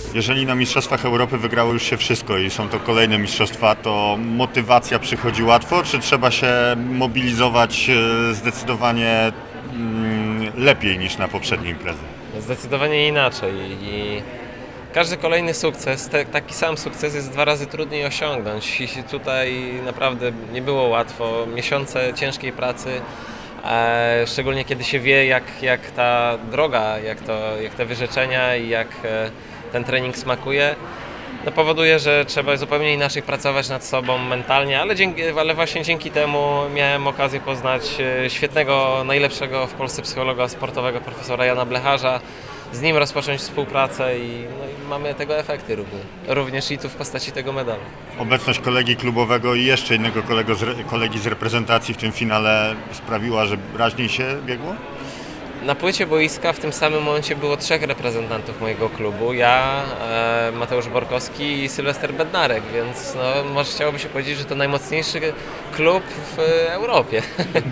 Jeżeli na Mistrzostwach Europy wygrało już się wszystko i są to kolejne mistrzostwa, to motywacja przychodzi łatwo, czy trzeba się mobilizować zdecydowanie lepiej niż na poprzedniej imprezy? Zdecydowanie inaczej i każdy kolejny sukces, taki sam sukces jest 2 razy trudniej osiągnąć i tutaj naprawdę nie było łatwo, miesiące ciężkiej pracy, szczególnie kiedy się wie jak ta droga, jak te wyrzeczenia i jak ten trening smakuje, no powoduje, że trzeba zupełnie inaczej pracować nad sobą mentalnie, ale właśnie dzięki temu miałem okazję poznać świetnego, najlepszego w Polsce psychologa sportowego, profesora Jana Blecharza, z nim rozpocząć współpracę i mamy tego efekty również i tu w postaci tego medalu. Obecność kolegi klubowego i jeszcze innego kolegi z reprezentacji w tym finale sprawiła, że raźniej się biegło? Na płycie boiska w tym samym momencie było 3 reprezentantów mojego klubu. Ja, Mateusz Borkowski i Sylwester Bednarek, więc no, może chciałoby się powiedzieć, że to najmocniejszy klub w Europie.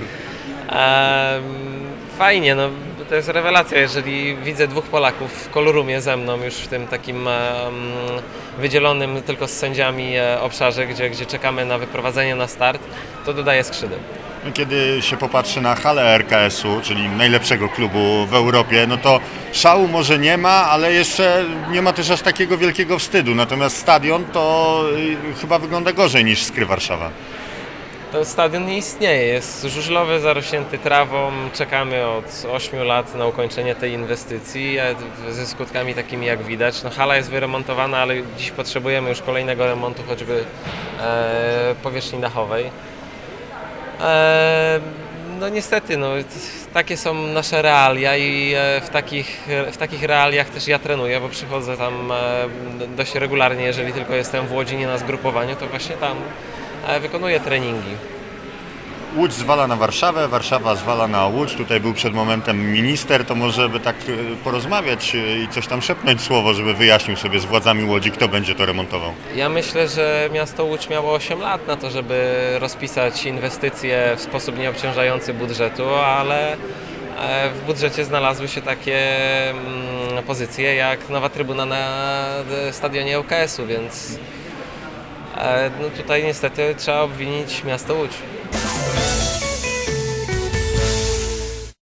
Fajnie, no, to jest rewelacja, jeżeli widzę 2 Polaków w kolorumie ze mną już w tym takim wydzielonym tylko z sędziami obszarze, gdzie czekamy na wyprowadzenie na start, to dodaje skrzydeł. Kiedy się popatrzy na halę RKS-u, czyli najlepszego klubu w Europie, no to szału może nie ma, ale jeszcze nie ma też aż takiego wielkiego wstydu. Natomiast stadion to chyba wygląda gorzej niż Skry Warszawa. To stadion nie istnieje, jest żużlowy, zarośnięty trawą, czekamy od 8 lat na ukończenie tej inwestycji, ze skutkami takimi jak widać. No, hala jest wyremontowana, ale dziś potrzebujemy już kolejnego remontu, choćby powierzchni dachowej. No niestety, no, takie są nasze realia i w takich realiach też ja trenuję, bo przychodzę tam dość regularnie, jeżeli tylko jestem w Łodzi, nie na zgrupowaniu, to właśnie tam wykonuję treningi. Łódź zwala na Warszawę, Warszawa zwala na Łódź. Tutaj był przed momentem minister, to może by tak porozmawiać i coś tam szepnąć słowo, żeby wyjaśnił sobie z władzami Łodzi, kto będzie to remontował. Ja myślę, że miasto Łódź miało 8 lat na to, żeby rozpisać inwestycje w sposób nieobciążający budżetu, ale w budżecie znalazły się takie pozycje jak nowa trybuna na stadionie ŁKS-u, więc no tutaj niestety trzeba obwinić miasto Łódź.